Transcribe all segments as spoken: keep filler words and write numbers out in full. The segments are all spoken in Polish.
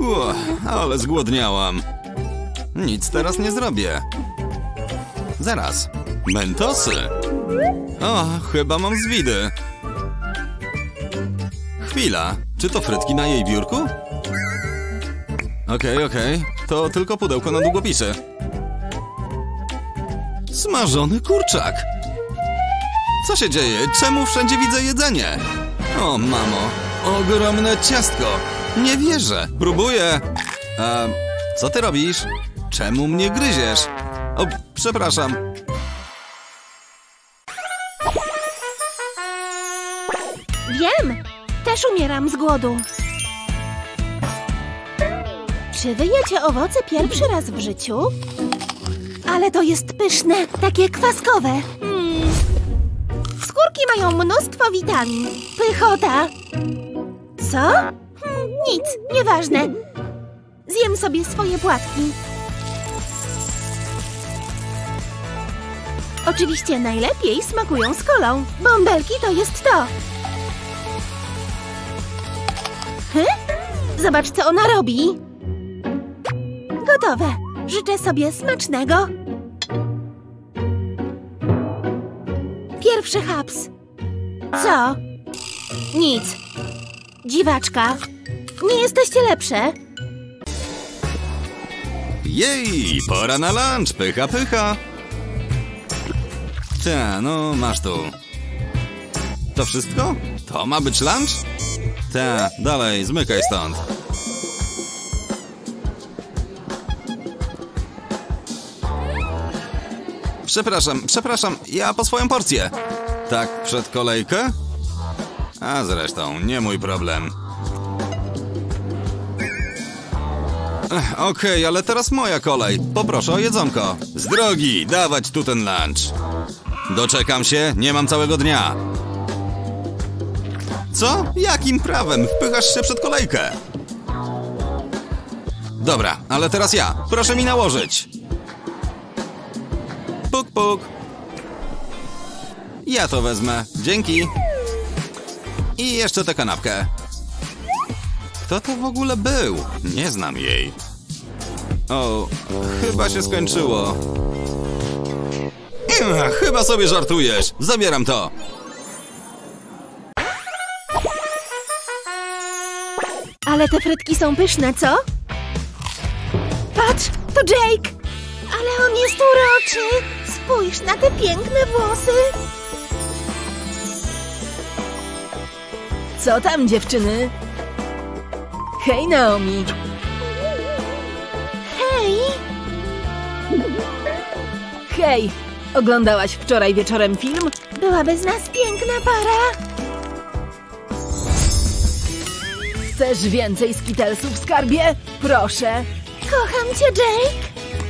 Uch, ale zgłodniałam. Nic teraz nie zrobię. Zaraz. Mentosy. O, chyba mam zwidy. Chwila. Czy to frytki na jej biurku? Okej, okay, okej. Okay. To tylko pudełko na długopisy. Smażony kurczak. Co się dzieje? Czemu wszędzie widzę jedzenie? O, mamo. Ogromne ciastko. Nie wierzę. Próbuję. A co ty robisz? Czemu mnie gryziesz? O, przepraszam. Wiem. Też umieram z głodu. Czy wy jecie owoce pierwszy raz w życiu? Ale to jest pyszne, takie kwaskowe. Hmm. Skórki mają mnóstwo witamin. Pychota. Co? Hmm, nic, nieważne. Zjem sobie swoje płatki. Oczywiście najlepiej smakują z kolą. Bąbelki to jest to. Hy? Zobacz, co ona robi. Gotowe. Życzę sobie smacznego. Pierwszy haps. Co? Nic. Dziwaczka. Nie jesteście lepsze? Jej, pora na lunch. Pycha, pycha. Ta, no masz tu. To wszystko? To ma być lunch? Ta, dalej, zmykaj stąd. Przepraszam, przepraszam, ja po swoją porcję. Tak, przed kolejkę? A zresztą, nie mój problem. Okej, okay, ale teraz moja kolej. Poproszę o jedzonko. Z drogi, dawać tu ten lunch. Doczekam się, nie mam całego dnia. Co? Jakim prawem? Wpychasz się przed kolejkę. Dobra, ale teraz ja. Proszę mi nałożyć. Puk, puk. Ja to wezmę. Dzięki. I jeszcze tę kanapkę. Kto to w ogóle był? Nie znam jej. O, chyba się skończyło. Ech, chyba sobie żartujesz. Zabieram to. Ale te frytki są pyszne, co? Patrz, to Jake! Ale on jest uroczy! Spójrz na te piękne włosy! Co tam, dziewczyny? Hej, Naomi! Hej! Hej! Oglądałaś wczoraj wieczorem film? Była bez nas piękna para! Chcesz więcej skitelsów, skarbie? Proszę! Kocham cię, Jake!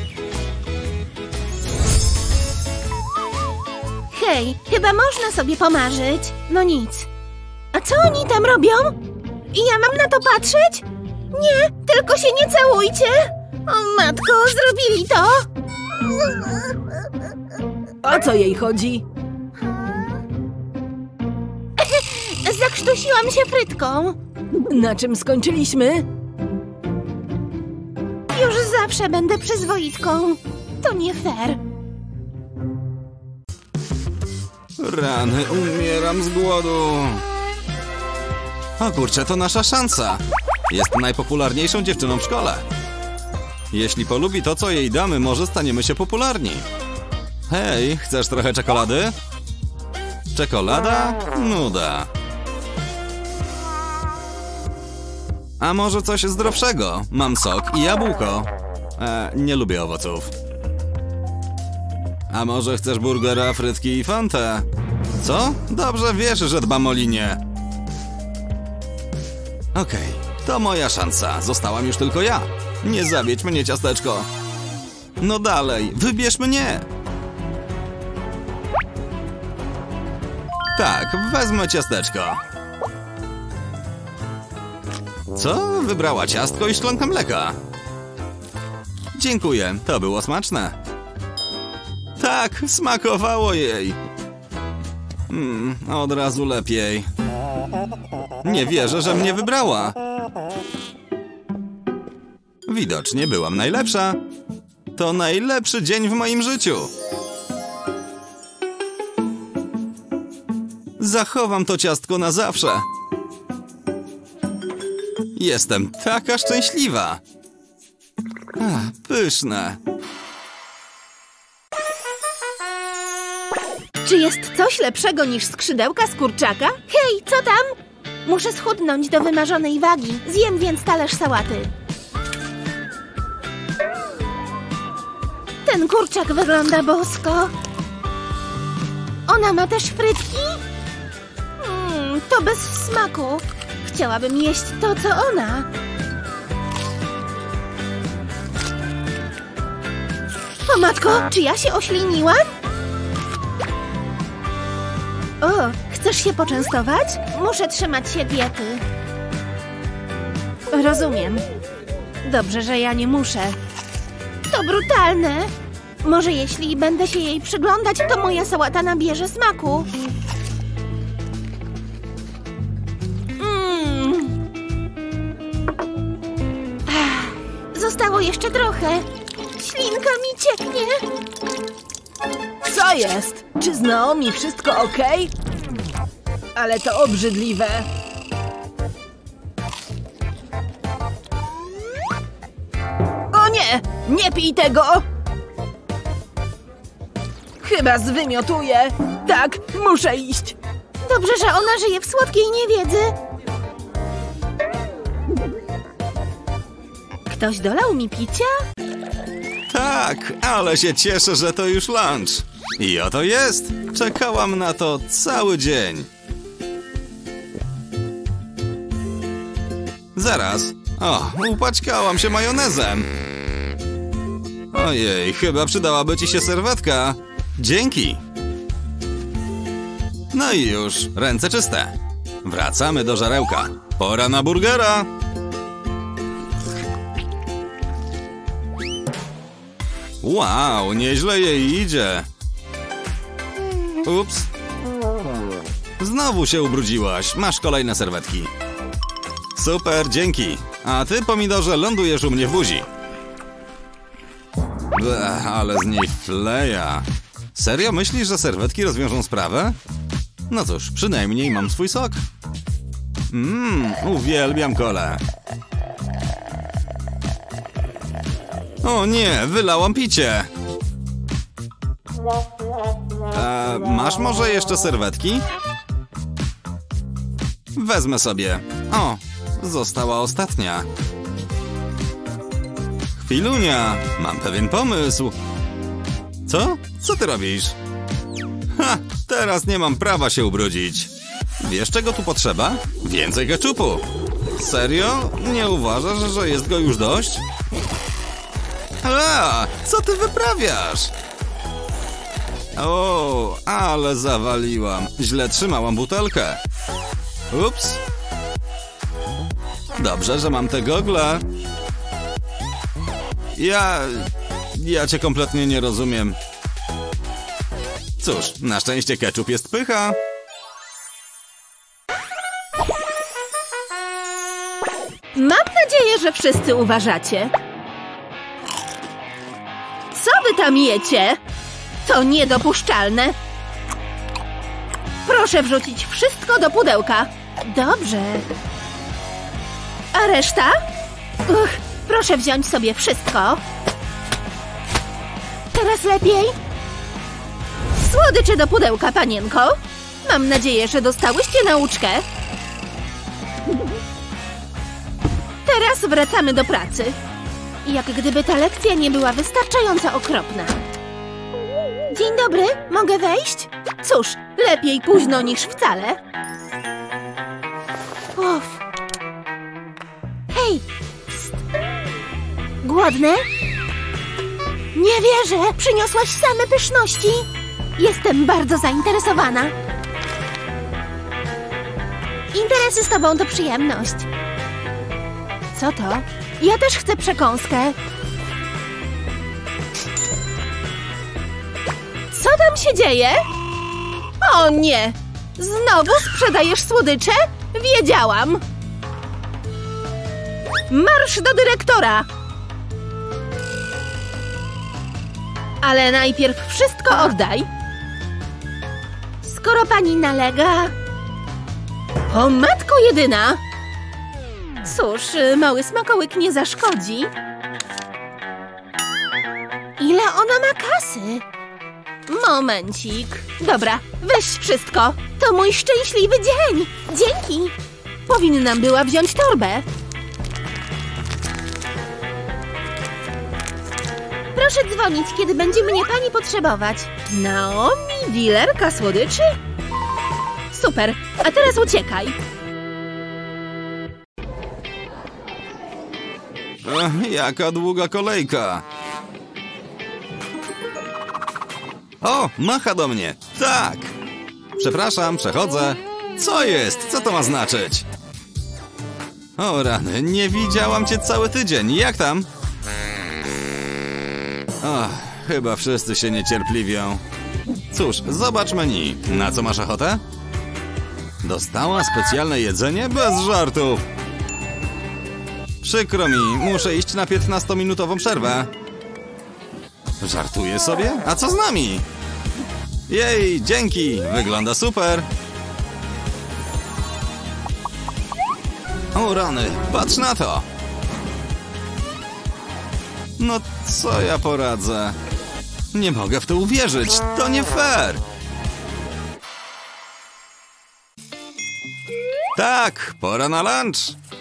Hej, chyba można sobie pomarzyć. No nic. A co oni tam robią? I ja mam na to patrzeć? Nie, tylko się nie całujcie! O matko, zrobili to! O co jej chodzi? Zakrztusiłam się frytką. Na czym skończyliśmy? Już zawsze będę przyzwoitką. To nie fair. Rany, umieram z głodu. O kurczę, to nasza szansa. Jest najpopularniejszą dziewczyną w szkole. Jeśli polubi to, co jej damy, może staniemy się popularni. Hej, chcesz trochę czekolady? Czekolada? Nuda. A może coś zdrowszego? Mam sok i jabłko. E, nie lubię owoców. A może chcesz burgera, frytki i fantę? Co? Dobrze wiesz, że dbam o linię. Okej, okay, to moja szansa. Zostałam już tylko ja. Nie zawiedź mnie, ciasteczko. No dalej, wybierz mnie. Tak, wezmę ciasteczko. Co? Wybrała ciastko i szklankę mleka. Dziękuję, to było smaczne. Tak, smakowało jej. Hmm, od razu lepiej. Nie wierzę, że mnie wybrała. Widocznie byłam najlepsza. To najlepszy dzień w moim życiu. Zachowam to ciastko na zawsze. Jestem taka szczęśliwa. Ach, pyszne. Czy jest coś lepszego niż skrzydełka z kurczaka? Hej, co tam? Muszę schudnąć do wymarzonej wagi. Zjem więc talerz sałaty. Ten kurczak wygląda bosko. Ona ma też frytki? Mm, to bez smaku. Chciałabym jeść to, co ona. O matko, czy ja się ośliniłam? O, chcesz się poczęstować? Muszę trzymać się diety. Rozumiem. Dobrze, że ja nie muszę. To brutalne. Może jeśli będę się jej przyglądać, to moja sałata nabierze smaku. Mm. Ach, zostało jeszcze trochę. Ślinka mi cieknie. Co jest? Czy z Naomi wszystko okej? Ale to obrzydliwe. O nie! Nie pij tego! Chyba zwymiotuję. Tak, muszę iść. Dobrze, że ona żyje w słodkiej niewiedzy. Ktoś dolał mi picia? Tak, ale się cieszę, że to już lunch. I oto jest. Czekałam na to cały dzień. Zaraz. O, upaćkałam się majonezem. Ojej, chyba przydałaby ci się serwetka. Dzięki. No i już, ręce czyste. Wracamy do żarełka. Pora na burgera. Wow, nieźle jej idzie. Ups. Znowu się ubrudziłaś. Masz kolejne serwetki. Super, dzięki. A ty, pomidorze, lądujesz u mnie w buzi. Bleh, ale z niej fleja. Serio myślisz, że serwetki rozwiążą sprawę? No cóż, przynajmniej mam swój sok. Mmm, uwielbiam kolę. O nie, wylałam picie. E, masz może jeszcze serwetki? Wezmę sobie. O, została ostatnia. Chwilunia, mam pewien pomysł. Co? Co ty robisz? Ha, teraz nie mam prawa się ubrudzić. Wiesz, czego tu potrzeba? Więcej keczupu. Serio? Nie uważasz, że jest go już dość? A, co ty wyprawiasz? O, ale zawaliłam. Źle trzymałam butelkę. Ups. Dobrze, że mam te gogle. Ja... Ja cię kompletnie nie rozumiem. Cóż, na szczęście keczup jest pycha. Mam nadzieję, że wszyscy uważacie. Co wy tam jecie? To niedopuszczalne. Proszę wrzucić wszystko do pudełka. Dobrze. A reszta? Uch, proszę wziąć sobie wszystko. Teraz lepiej? Słodycze do pudełka, panienko. Mam nadzieję, że dostałyście nauczkę. Teraz wracamy do pracy. Jak gdyby ta lekcja nie była wystarczająco okropna. Dzień dobry, mogę wejść? Cóż, lepiej późno niż wcale. Uff. Hej! Psst. Głodny? Nie wierzę! Przyniosłaś same pyszności! Jestem bardzo zainteresowana. Interesy z tobą to przyjemność. Co to? Ja też chcę przekąskę. Co tam się dzieje? O nie! Znowu sprzedajesz słodycze? Wiedziałam! Marsz do dyrektora! Ale najpierw wszystko oddaj. Skoro pani nalega... O matko jedyna! Cóż, mały smakołyk nie zaszkodzi. Ile ona ma kasy? Momencik. Dobra, weź wszystko. To mój szczęśliwy dzień. Dzięki. Powinnam była wziąć torbę. Proszę dzwonić, kiedy będzie mnie pani potrzebować. Naomi, dilerka słodyczy? Super, a teraz uciekaj. Ech, jaka długa kolejka. O, macha do mnie. Tak. Przepraszam, przechodzę. Co jest? Co to ma znaczyć? O rany, nie widziałam cię cały tydzień. Jak tam? O, chyba wszyscy się niecierpliwią. Cóż, zobacz menu. Na co masz ochotę? Dostała specjalne jedzenie? Bez żartów. Przykro mi, muszę iść na piętnastominutową przerwę. Żartuję sobie? A co z nami? Jej, dzięki! Wygląda super! O rany, patrz na to! No co ja poradzę? Nie mogę w to uwierzyć, to nie fair! Tak, pora na lunch!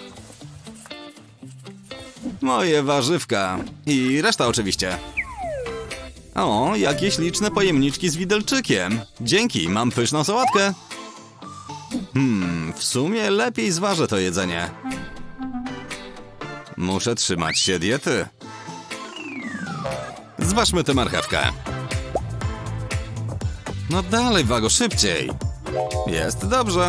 Moje warzywka. I reszta oczywiście. O, jakieś liczne pojemniczki z widelczykiem. Dzięki, mam pyszną sałatkę. Hmm, w sumie lepiej zważę to jedzenie. Muszę trzymać się diety. Zważmy tę marchewkę. No dalej, Wago, szybciej. Jest dobrze.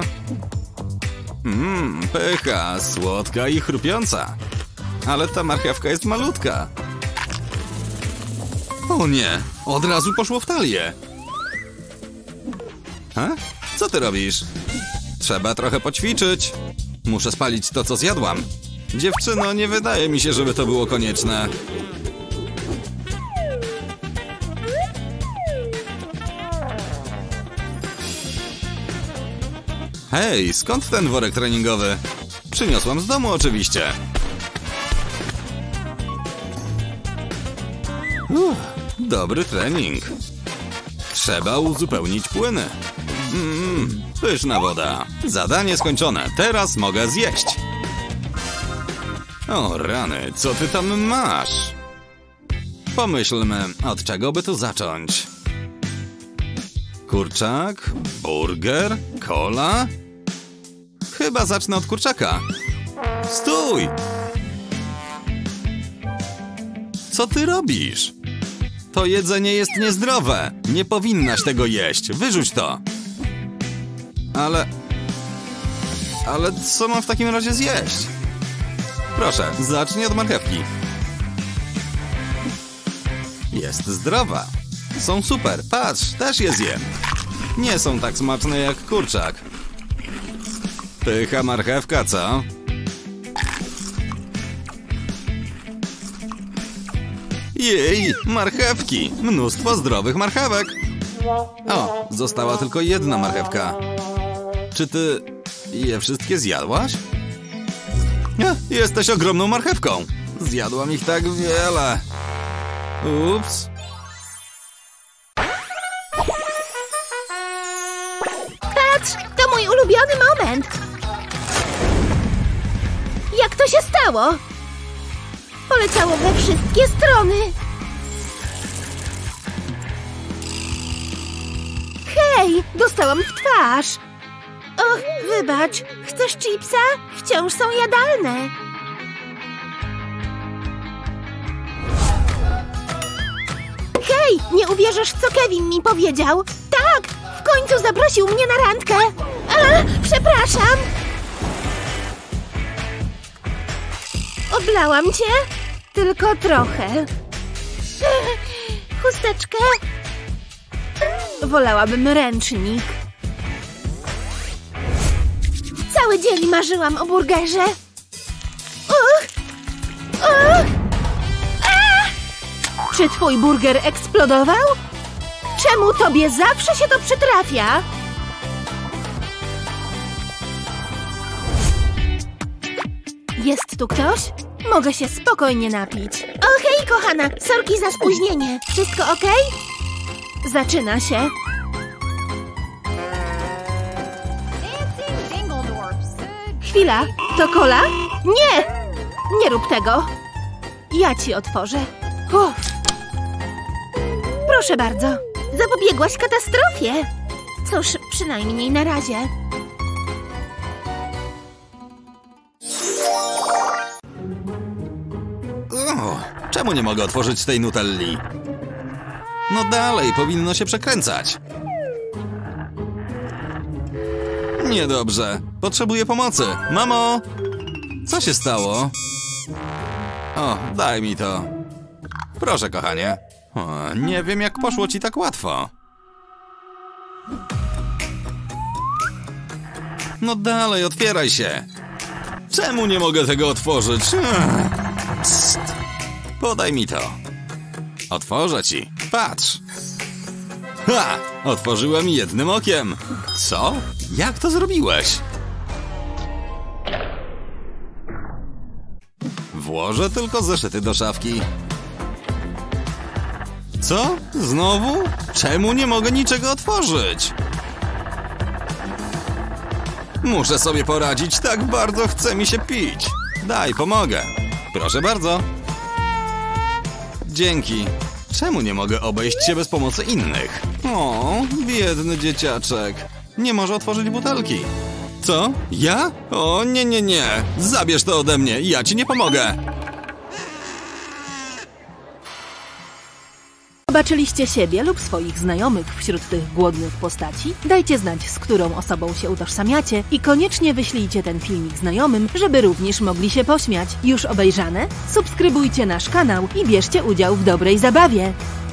Mmm, pycha, słodka i chrupiąca. Ale ta marchewka jest malutka. O nie, od razu poszło w talię. Ha? Co ty robisz? Trzeba trochę poćwiczyć. Muszę spalić to, co zjadłam. Dziewczyno, nie wydaje mi się, żeby to było konieczne. Hej, skąd ten worek treningowy? Przyniosłam z domu oczywiście. Uff, dobry trening. Trzeba uzupełnić płyny. Mmm, pyszna woda. Zadanie skończone. Teraz mogę zjeść. O rany, co ty tam masz? Pomyślmy, od czego by tu zacząć? Kurczak? Burger? Cola? Chyba zacznę od kurczaka. Stój! Co ty robisz? To jedzenie jest niezdrowe. Nie powinnaś tego jeść. Wyrzuć to. Ale... Ale co mam w takim razie zjeść? Proszę, zacznij od marchewki. Jest zdrowa. Są super. Patrz, też je zjem. Nie są tak smaczne jak kurczak. Pycha marchewka, co? Jej, marchewki! Mnóstwo zdrowych marchewek! O, została tylko jedna marchewka. Czy ty je wszystkie zjadłaś? Ja, jesteś ogromną marchewką! Zjadłam ich tak wiele. Ups. Patrz, to mój ulubiony moment. Jak to się stało? Poleciało we wszystkie strony. Hej, dostałam w twarz. Och, wybacz, chcesz chipsa? Wciąż są jadalne. Hej, nie uwierzysz, co Kevin mi powiedział? Tak, w końcu zaprosił mnie na randkę. A, przepraszam. Oblałam cię? Tylko trochę. Chusteczkę? Wolałabym ręcznik. Cały dzień marzyłam o burgerze. Uch! Uch! A! Czy twój burger eksplodował? Czemu tobie zawsze się to przytrafia? Jest tu ktoś? Mogę się spokojnie napić. Okej, kochana, sorki za spóźnienie. Wszystko okej? Zaczyna się. Chwila, to cola? Nie! Nie rób tego. Ja ci otworzę. Uff. Proszę bardzo. Zapobiegłaś katastrofie. Cóż, przynajmniej na razie. O, czemu nie mogę otworzyć tej nutelli? No dalej, powinno się przekręcać. Niedobrze. Potrzebuję pomocy. Mamo! Co się stało? O, daj mi to. Proszę, kochanie. O, nie wiem, jak poszło ci tak łatwo. No dalej, otwieraj się. Czemu nie mogę tego otworzyć? Psst. Podaj mi to. Otworzę ci. Patrz. Ha! Otworzyłem jednym okiem. Co? Jak to zrobiłeś? Włożę tylko zeszyty do szafki. Co? Znowu? Czemu nie mogę niczego otworzyć? Muszę sobie poradzić, tak bardzo chce mi się pić. Daj, pomogę. Proszę bardzo. Dzięki. Czemu nie mogę obejść się bez pomocy innych? O, biedny dzieciaczek. Nie może otworzyć butelki. Co? Ja? O, nie, nie, nie. Zabierz to ode mnie, ja ci nie pomogę. Zobaczyliście siebie lub swoich znajomych wśród tych głodnych postaci? Dajcie znać, z którą osobą się utożsamiacie i koniecznie wyślijcie ten filmik znajomym, żeby również mogli się pośmiać. Już obejrzane? Subskrybujcie nasz kanał i bierzcie udział w dobrej zabawie.